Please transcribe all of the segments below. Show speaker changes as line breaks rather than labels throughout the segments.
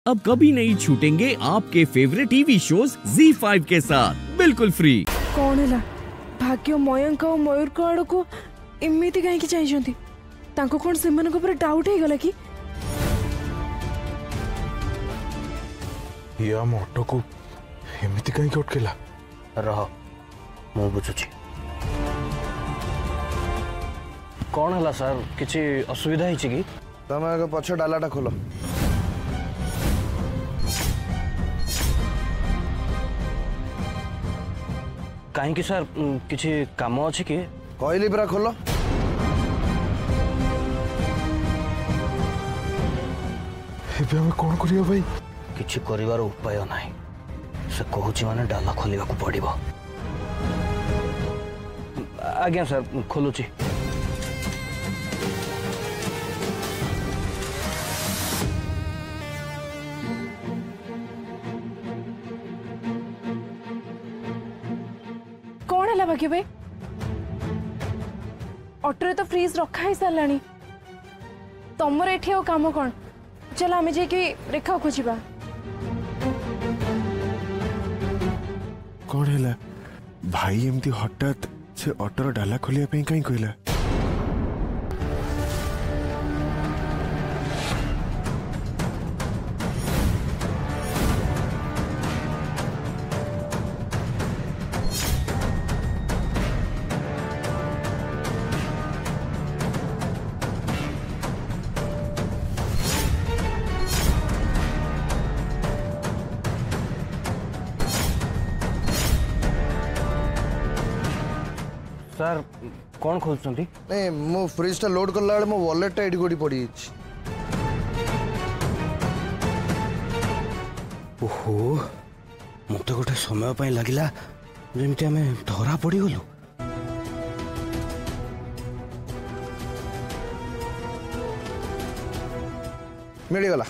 अब कभी नहीं छूटेंगे आपके फेवरेट टीवी शोज ZEE5 के साथ बिल्कुल फ्री।
कौन है भाग्य मयंक और मयूर को आड़ को इमिति कहीं चाहिए तांको कौन से मन को पर डाउट है गला कि
या मोटो को एमिति कहीं अटकेला
रह मु बुझुची कौन है सर किसी असुविधा है कि
तुम आगे पछ डालाटा खोल
कहीं सर किसी काम अच्छी कि
कहली परा खोल
एबे हमें कौन करियो भाई
किसी करिवार उपाय नहीं से कहूची माने डाला खोलिबा को पड़िबो। आज्ञा सर खोलुची
कौन है भाग्य भाई ऑटो तो फ्रीज रखा ही साराणी तुमर एठी आ काम कौन चल आम जाकि रेखा खोजा
कौन है भाई एमती हठात से ऑटोर डाला खोलिया कहीं कहला
सर कौन खोलुछंती
नहीं मो फ्रिज टा लोड करला बेले मो वॉलेट टा एडी गोडी पड़ी
ओहो मते गोटे समय पई लागिला जेमिति हमें धरा पड़ी गलु
मिल गला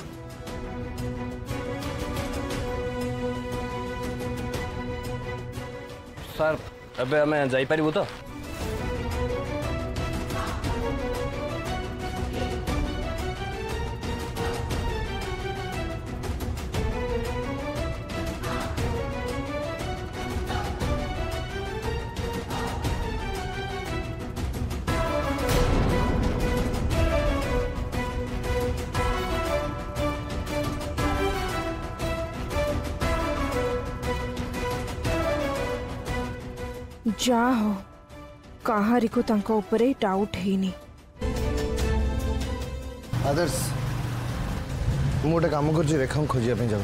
सर अबे हमें जाई परिबो तो
जा हो कहारी को तांको ऊपर डाउट है नहीं
आदर्श मु गोटे काम कर रेखा खोजा जाऊँ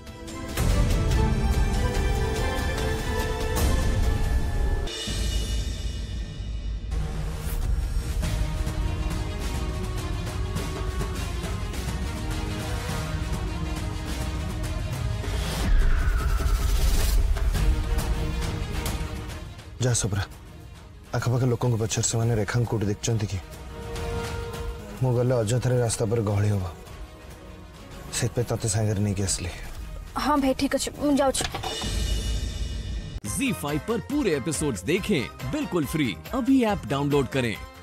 जा सबरा आखपाख लोक पचर से रेखा कौट देखते कि मु गले अजथार रास्ता पर गहली हम से ते सागर नहीं आसली।
हाँ भाई ठीक अच्छे जाऊँ।
ZEE5 पर पूरे एपिसोड्स देखें बिल्कुल फ्री। अभी ऐप डाउनलोड करें।